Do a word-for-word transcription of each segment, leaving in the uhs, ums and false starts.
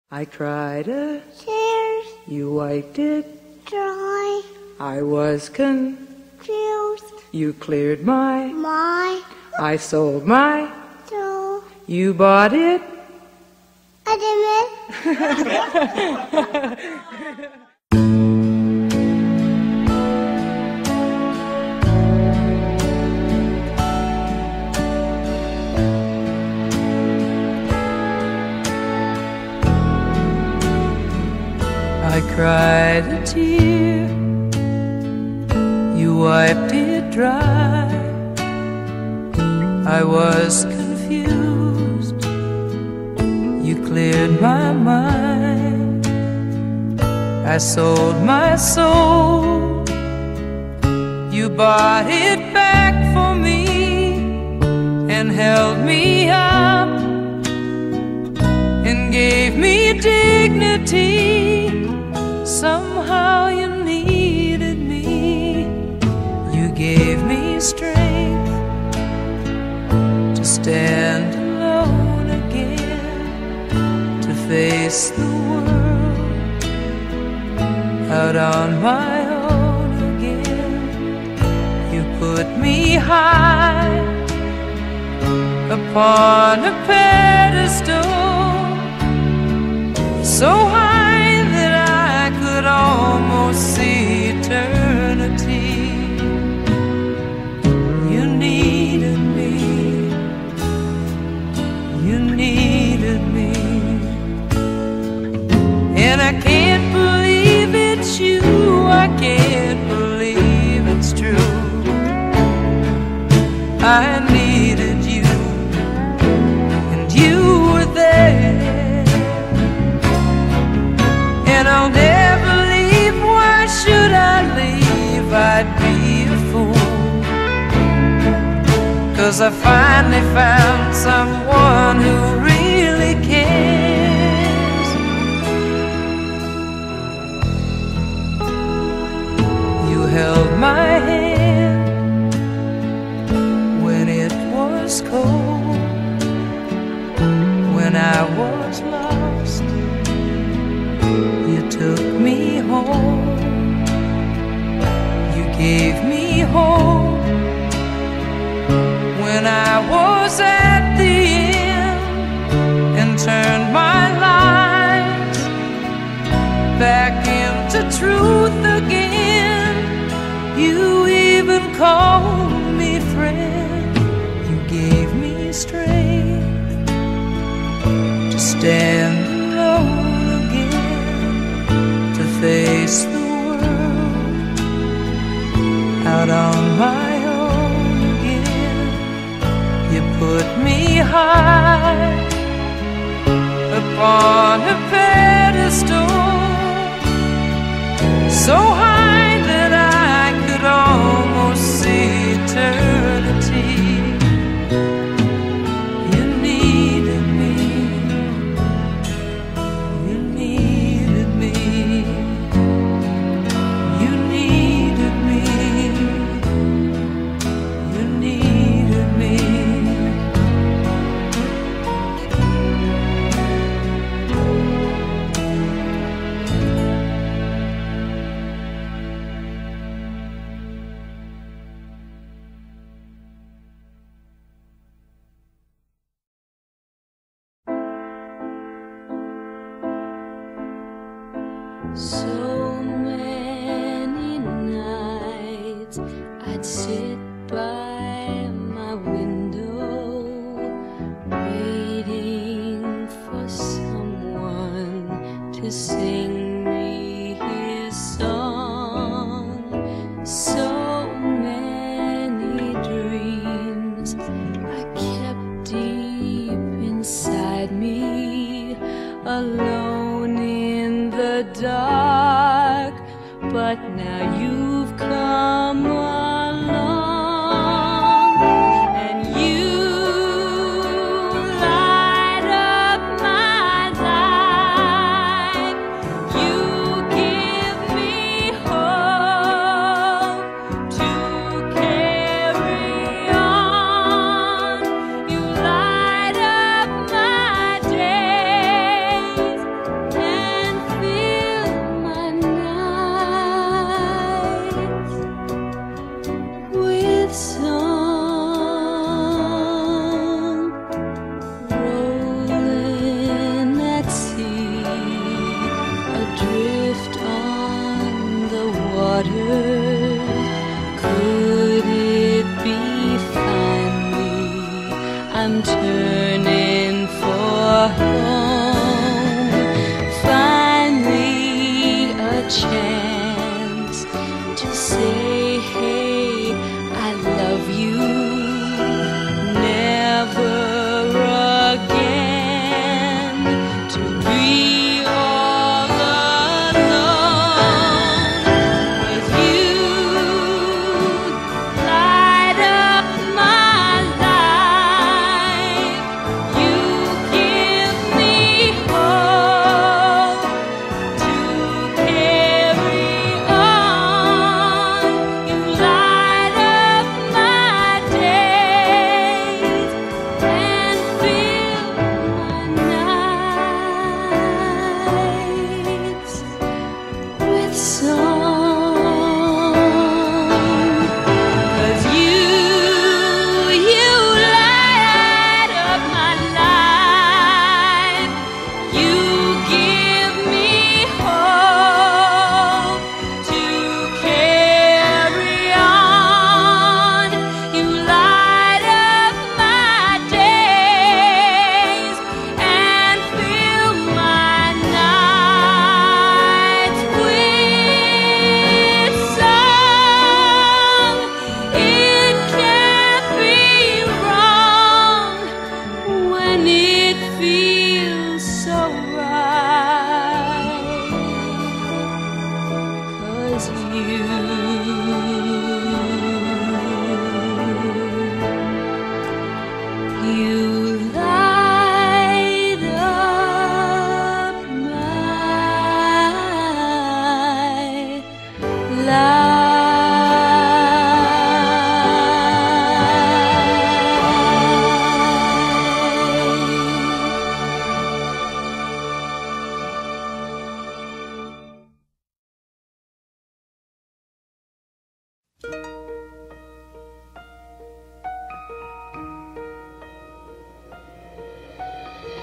I cried a tears, you wiped it dry, I was confused, you cleared my my I sold my soul, you bought it. I didn't. I cried a tear, you wiped it dry. I was confused, you cleared my mind. I sold my soul, you bought it back for me and held me up and gave me dignity. Somehow you needed me. You gave me strength to stand alone again, to face the world out on my own again. You put me high upon a pedestal, so high almost see eternity. You needed me, you needed me, and I can't believe it's you, I can't believe it's true. I needed you, and you were there, and I'll never leave. Why should I leave? I'd be a fool, 'cause I finally found someone who really cares. You held my hand when it was cold, when I was lost. You took me home, you gave me hope when I was at the end, and turned my life back into truth again. You even called me friend, you gave me strength to stand alone again, to face the world out on my own again. You put me high upon a pedestal, so high that I could almost see eternity. You needed me, you needed me. So many nights I'd sit by my window, waiting for someone to sing me his song. So many dreams I kept deep inside me, alone in the dark. But now you've come along, and you light up my life. You give me hope to carry on. You light up my days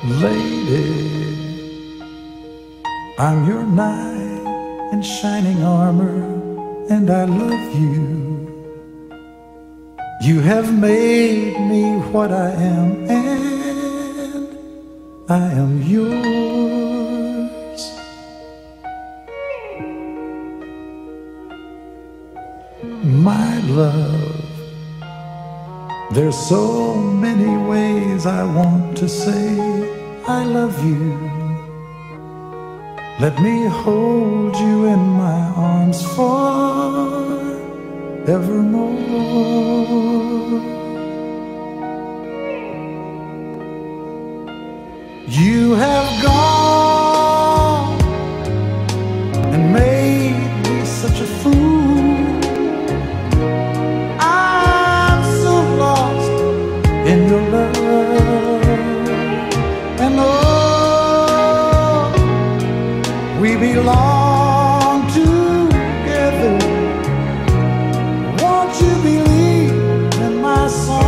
Lady, I'm your knight in shining armor, and I love you. You have made me what I am, and I am yours. My love, there's so many ways I want to say I love you. Let me hold you in my arms forevermore. You have gone and made me such a fool. I'm so lost in your love, and oh, we belong together. Won't you believe in my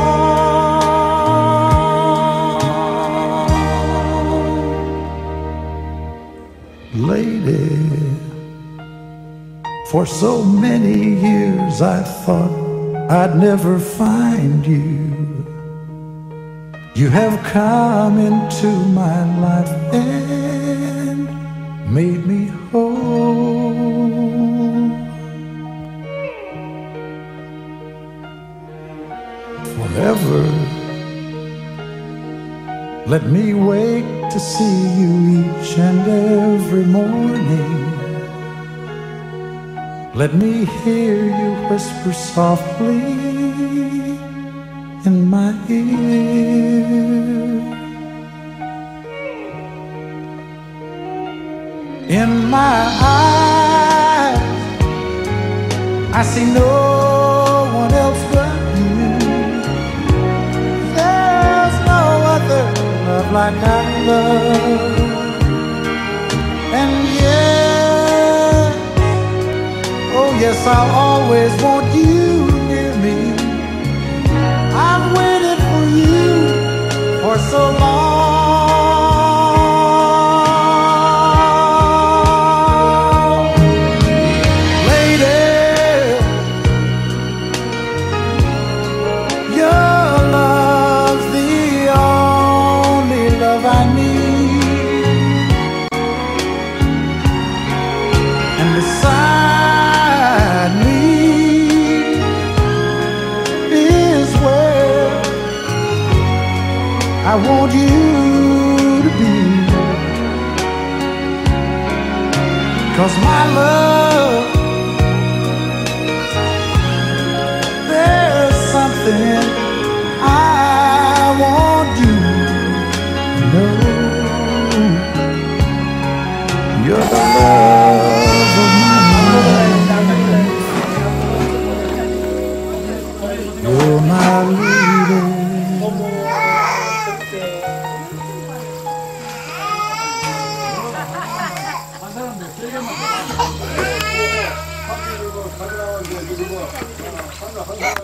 song? Lady, for so many years I thought I'd never find you. You have come into my life and made me whole. Forever, let me wake to see you each and every morning. Let me hear you whisper softly in my ear. In my eyes, I see no one else but you. There's no other love like I love. And yes, oh yes, I'll always want you near me. I've waited for you for so long. Lady, your love's the only love I need. And beside me is where I want you to be. 'Cause my love, there's something I want you to know. You're the love of my life. You're my lady. 가져나와 이제 누구 뭐 하나 하나